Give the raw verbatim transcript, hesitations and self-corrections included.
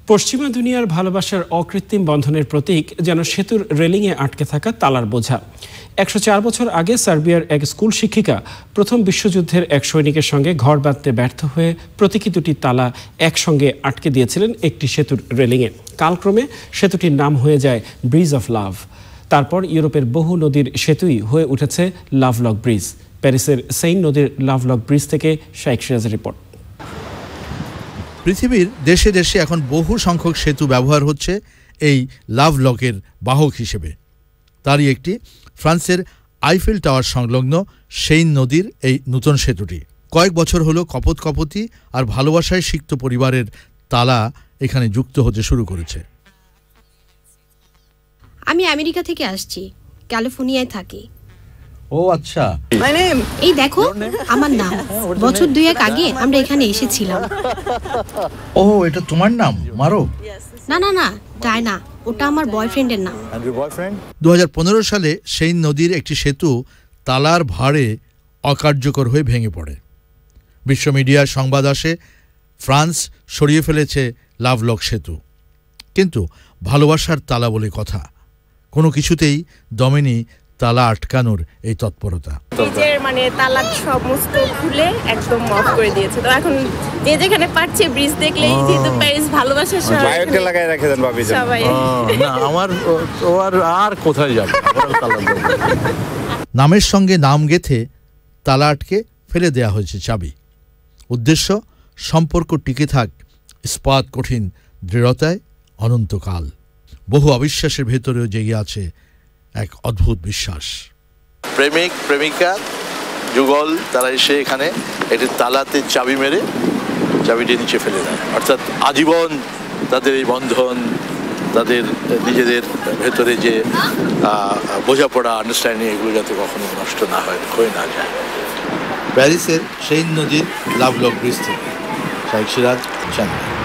পশ্চিমা দুনিয়ার ভালোবাসার অকৃত্রিম বন্ধনের প্রতীক যেন সেতুর রেলিংয়ে আটকে থাকা তালার বোঝা। একশো চার বছর আগে সার্বিয়ার এক স্কুল শিক্ষিকা প্রথম বিশ্বযুদ্ধের এক সৈনিকের সঙ্গে ঘর বাঁধতে ব্যর্থ হয়ে প্রতীকী দুটি তালা একসঙ্গে আটকে দিয়েছিলেন একটি সেতুর রেলিংয়ে। কালক্রমে সেতুটির নাম হয়ে যায় ব্রিজ অফ লাভ। তারপর ইউরোপের বহু নদীর সেতুই হয়ে উঠেছে লাভলক ব্রিজ। প্যারিসের সেইন নদীর লাভলক ব্রিজ থেকে শাইখ সিরাজের রিপোর্ট। পৃথিবীর দেশে দেশে এখন বহু সংখ্যক সেতু ব্যবহার হচ্ছে এই লাভলকের বাহক হিসেবে। তারই একটি ফ্রান্সের আইফেল টাওয়ার সংলগ্ন সেইন নদীর এই নূতন সেতুটি। কয়েক বছর হলো কপোত কপতি আর ভালোবাসায় সিক্ত পরিবারের তালা এখানে যুক্ত হতে শুরু করেছে। আমি আমেরিকা থেকে আসছি, ক্যালিফোর্নিয়ায় থাকি। ও আচ্ছা, এই দেখো আমার নাম। বছর দুয়েক আগে আমরা এখানে এসেছিলাম। ও, এটা তোমার নাম মারো? না না না, তাই না, ওটা আমার বয়ফ্রেন্ডের নাম। দু হাজার পনেরো সালে সেইন নদীর একটি সেতু তালার ভারে অকার্যকর হয়ে ভেঙে পড়ে। বিশ্ব মিডিয়ার সংবাদ আসে ফ্রান্স সরিয়ে ফেলেছে লাভলক সেতু। কিন্তু ভালোবাসার তালা বলে কথা, কোনো কিছুতেই দমেনি তালা আটকানোর এই তৎপরতা। ব্রিজের মানে তালা সমস্ত খুলে একদম অফ করে দিয়েছে। তো এখন যে যেখানে পারছে ব্রিজ দেখলেই যেহেতু প্যারিস ভালোবাসার শহর, বাইরে লাগায় রেখে দেন ভাবি সবাই। না আমার ও আর আর কোথায় যাবে। নামের সঙ্গে নাম গেথে তালা আটকে ফেলে দেয়া হয়েছে চাবি। উদ্দেশ্য সম্পর্ক টিকে থাক ইস্পাত কঠিন দৃঢ়তায় অনন্তকাল। বহু অবিশ্বাসের ভেতরেও জেগে আছে এক অদ্ভুত বিশ্বাস। প্রেমিক প্রেমিকা যুগল তারা এসে এখানে একটি তালাতে চাবি মেরে চাবিটি নিচে ফেলে দেয়। অর্থাৎ আজীবন তাদের এই বন্ধন, তাদের নিজেদের ভেতরে যে বোঝাপড়া, আন্ডারস্ট্যান্ডিং, এগুলো যাতে কখনো নষ্ট না হয়, ক্ষয়ে না যায়। প্যারিসের সেইন নদীর লাভলক ব্রিজ থেকে শাইখ সিরাজ, চ্যানেল।